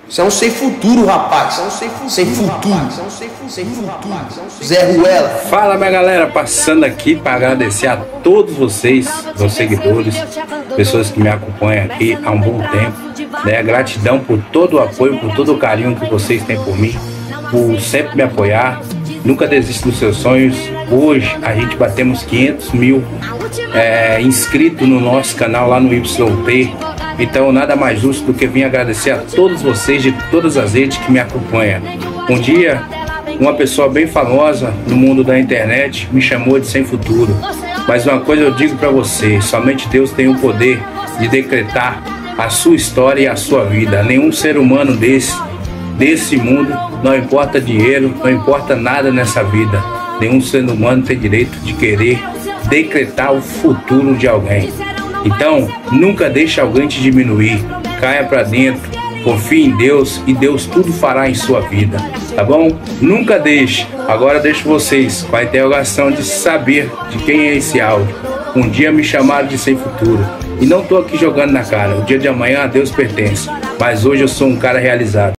Você é um sem futuro, rapaz. Você é um sem futuro. Sem futuro. Você é um sem futuro. Zé Ruela. Fala, minha galera, passando aqui para agradecer a todos vocês, meus seguidores, pessoas que me acompanham aqui há um bom tempo, né? Gratidão por todo o apoio, por todo o carinho que vocês têm por mim, por sempre me apoiar. Nunca desista dos seus sonhos. Hoje a gente batemos 500 mil inscritos no nosso canal lá no YT. Então nada mais justo do que vir agradecer a todos vocês de todas as redes que me acompanham. Um dia uma pessoa bem famosa no mundo da internet me chamou de sem futuro. Mas uma coisa eu digo para você: somente Deus tem o poder de decretar a sua história e a sua vida. Nenhum ser humano desse mundo, não importa dinheiro, não importa nada nessa vida, nenhum ser humano tem direito de querer decretar o futuro de alguém. Então, nunca deixe alguém te diminuir. Caia para dentro, confie em Deus e Deus tudo fará em sua vida, tá bom? Nunca deixe. Agora deixo vocês com a interrogação de saber de quem é esse áudio. Um dia me chamaram de sem futuro e não tô aqui jogando na cara. O dia de amanhã a Deus pertence, mas hoje eu sou um cara realizado.